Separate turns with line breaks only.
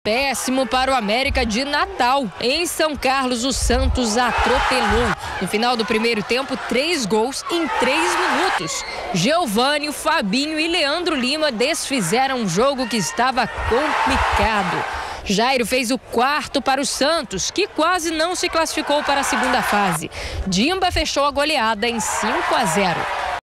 péssimo para o América de Natal. Em São Carlos, o Santos atropelou. No final do primeiro tempo, 3 gols em 3 minutos. Geovânio, Fabinho e Leandro Lima desfizeram um jogo que estava complicado. Jairo fez o 4º para o Santos, que quase não se classificou para a segunda fase. Dimba fechou a goleada em 5-0.